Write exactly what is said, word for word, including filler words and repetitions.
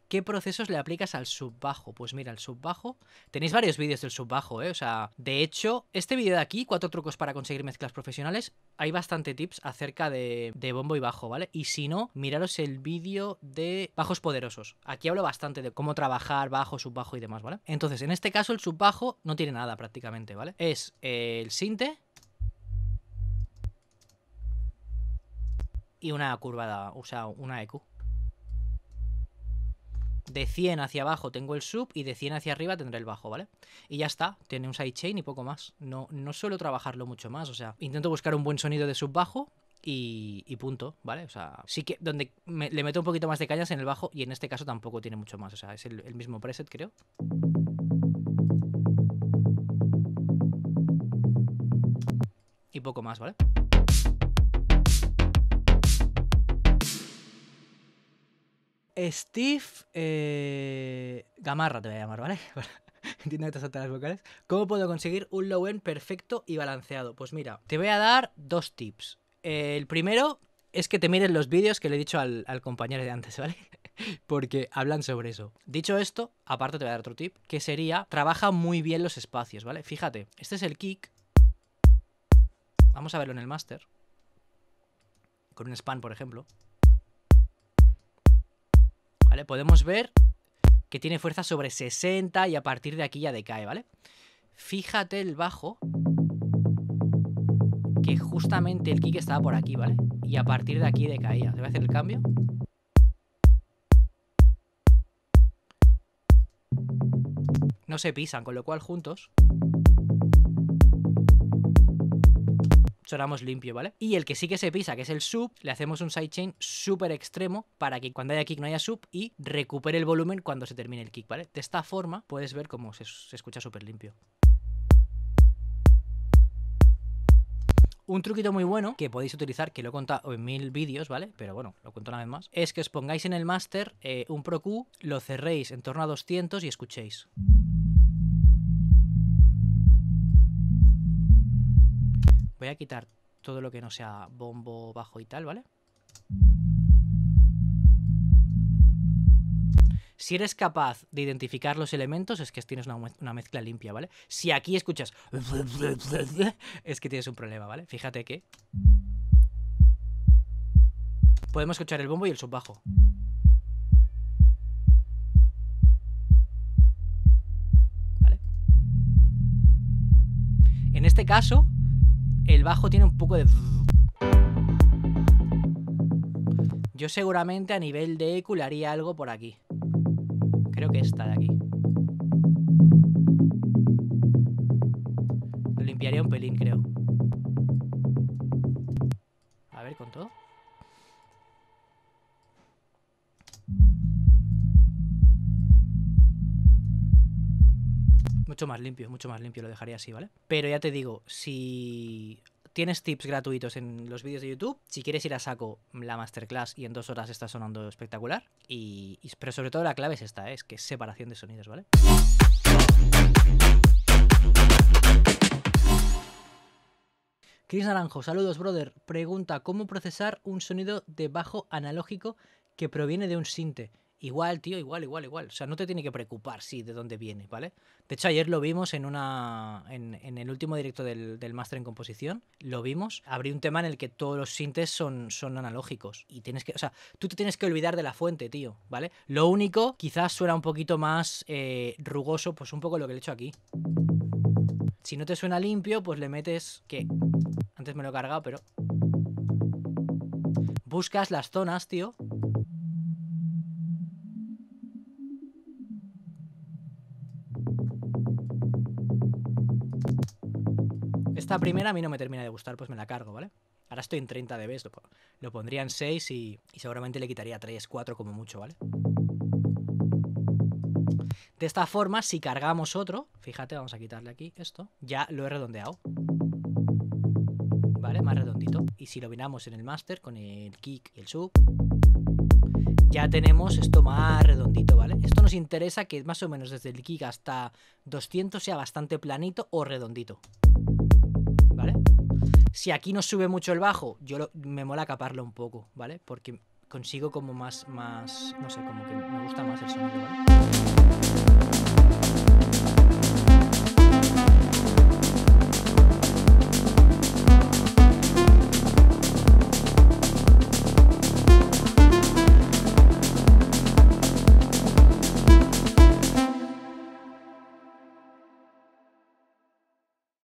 ¿qué procesos le aplicas al subbajo? Pues mira, el subbajo... Tenéis varios vídeos del subbajo, ¿eh? O sea, de hecho, este vídeo de aquí, cuatro trucos para conseguir mezclas profesionales, hay bastante tips acerca de, de bombo y bajo, ¿vale? Y si no, miraros el vídeo de bajos poderosos. Aquí hablo bastante de cómo trabajar bajo, subbajo y demás, ¿vale? Entonces, en este caso, el subbajo no tiene nada prácticamente, ¿vale? Es el sinte y una curvada, o sea, una E Q. De cien hacia abajo tengo el sub y de cien hacia arriba tendré el bajo, ¿vale? Y ya está, tiene un sidechain y poco más. No, no suelo trabajarlo mucho más, o sea, intento buscar un buen sonido de sub bajo y, y punto, ¿vale? O sea, sí que donde me, le meto un poquito más de cañas en el bajo y en este caso tampoco tiene mucho más, o sea, es el, el mismo preset, creo. Y poco más, ¿vale? Steve eh, Gamarra te voy a llamar, ¿vale? Entiendo que te saltan las vocales. ¿Cómo puedo conseguir un low end perfecto y balanceado? Pues mira, te voy a dar dos tips. Eh, el primero es que te mires los vídeos que le he dicho al, al compañero de antes, ¿vale? Porque hablan sobre eso. Dicho esto, aparte te voy a dar otro tip, que sería, trabaja muy bien los espacios, ¿vale? Fíjate, este es el kick. Vamos a verlo en el master. Con un span, por ejemplo. ¿Vale? Podemos ver que tiene fuerza sobre sesenta y a partir de aquí ya decae, ¿vale? Fíjate el bajo, que justamente el kick estaba por aquí, ¿vale? Y a partir de aquí decaía. ¿Te voy a hacer el cambio? No se pisan, con lo cual juntos sonamos limpio, ¿vale? Y el que sí que se pisa, que es el sub, le hacemos un sidechain súper extremo para que cuando haya kick no haya sub y recupere el volumen cuando se termine el kick, ¿vale? De esta forma puedes ver cómo se, se escucha súper limpio. Un truquito muy bueno que podéis utilizar, que lo he contado en mil vídeos, ¿vale? Pero bueno, lo cuento una vez más. Es que os pongáis en el máster eh, un Pro Q, lo cerréis en torno a doscientos y escuchéis. Voy a quitar todo lo que no sea bombo, bajo y tal, ¿vale? Si eres capaz de identificar los elementos, es que tienes una, una mezcla limpia, ¿vale? Si aquí escuchas... es que tienes un problema, ¿vale? Fíjate que... podemos escuchar el bombo y el subbajo. ¿Vale? En este caso, el bajo tiene un poco de... yo seguramente a nivel de E Q le haría algo por aquí. Creo que esta de aquí. Lo limpiaría un pelín, creo. A ver, con todo. Mucho más limpio, mucho más limpio, lo dejaría así, ¿vale? Pero ya te digo, si tienes tips gratuitos en los vídeos de YouTube, si quieres ir a saco la masterclass y en dos horas está sonando espectacular. Y, y, pero sobre todo la clave es esta, ¿eh? Es que es separación de sonidos, ¿vale? Chris Naranjo, saludos, brother. Pregunta, ¿cómo procesar un sonido de bajo analógico que proviene de un sinte? Igual, tío, igual, igual, igual. O sea, no te tiene que preocupar, sí, de dónde viene, ¿vale? De hecho, ayer lo vimos en una en, en el último directo del, del máster en composición. Lo vimos. Abrí un tema en el que todos los sintes son, son analógicos. Y tienes que... o sea, tú te tienes que olvidar de la fuente, tío, ¿vale? Lo único, quizás suena un poquito más eh, rugoso, pues un poco lo que le he hecho aquí. Si no te suena limpio, pues le metes... ¿qué? Antes me lo he cargado, pero... buscas las zonas, tío. Esta primera a mí no me termina de gustar, pues me la cargo, ¿vale? Ahora estoy en treinta decibelios, lo, lo pondría en seis y, y seguramente le quitaría tres, cuatro como mucho, ¿vale? De esta forma, si cargamos otro, fíjate, vamos a quitarle aquí esto, ya lo he redondeado. ¿Vale? Más redondito. Y si lo miramos en el máster con el kick y el sub, ya tenemos esto más redondito, ¿vale? Esto nos interesa que más o menos desde el kick hasta doscientos sea bastante planito o redondito, ¿vale? Si aquí nos sube mucho el bajo, yo lo, me mola caparlo un poco, ¿vale? Porque consigo como más, más, no sé, como que me gusta más el sonido, ¿vale?